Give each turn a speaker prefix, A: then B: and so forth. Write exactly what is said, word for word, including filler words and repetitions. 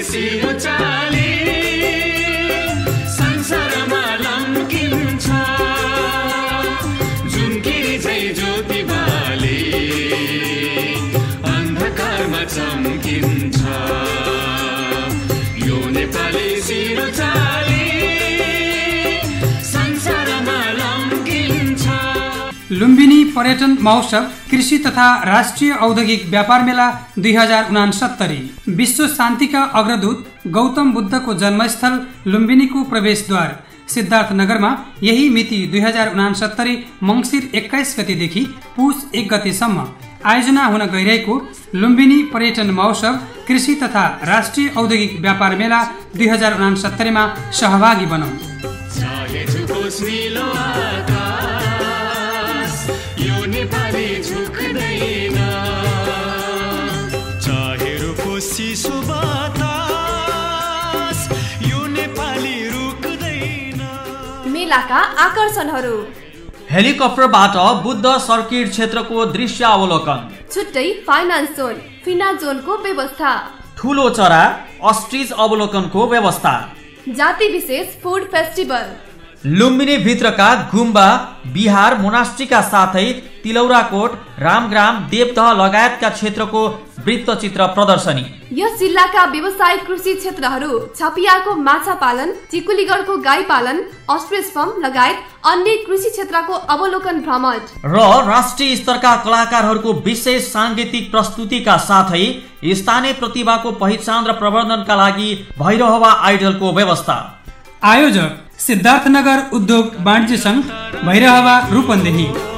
A: सिरो चाली संसारमा लम्किन्छ जुनकिरी झै ज्योति बाली अन्धकारमा चम्किन्छ यो नेपाली सिरो चाली संसारमा लम्किन्छ।
B: लुम्बिनी पर्यटन महोत्सव कृषि तथा राष्ट्रिय औद्योगिक व्यापार मेला दुई हजार उनासत्तरी विश्व शान्तिका अग्रदूत गौतम बुद्धको जन्मस्थल लुम्बिनीको प्रवेशद्वार सिद्धार्थ नगरमा यही मिति दुई हजार उनासत्तरी मङ्सिर एक्काइस गतेदेखि पुस एक गतेसम्म आयोजना हुन गइरहेको लुम्बिनी पर्यटन महोत्सव कृषि तथा राष्ट्रिय औद्योगिक व्यापार मेला दुई हजार उनासत्तरीमा सहभागी बनौं।
C: मेलाका आकर्षणहरू
D: हेलिकप्टरबाट बुद्ध सर्किट क्षेत्रको दृश्य अवलोकन,
C: छुट्टै फाइनान्स जोन फिना जोनको व्यवस्था,
D: ठुलो चरा अस्ट्रिच अवलोकनको व्यवस्था,
C: जाति विशेष फूड फेस्टिभल,
D: लुम्बिनी भित्रका गुम्बा बिहार मोनास्ट्रीका साथै तिलौराकोट रामग्राम देवदह लगायतका क्षेत्रको वृत्तचित्र प्रदर्शनी।
C: यस जिल्लाका व्यवसायिक कृषि क्षेत्रहरू छपियाको माछा पालन, चिकुलीगढको गाई पालन, अस्ट्रिच फार्म लगायत अन्य कृषि क्षेत्रको अवलोकन भ्रमण
D: र राष्ट्रिय स्तरका कलाकारहरूको विशेष सांगीतिक प्रस्तुतिका साथै स्थानीय प्रतिभाको पहिचान र प्रवर्धनका लागि भैरहवा आइडलको व्यवस्था।
B: आयोजक सिद्धार्थनगर उद्योग वाणिज्य संघ भैरहवा रूपन्देही।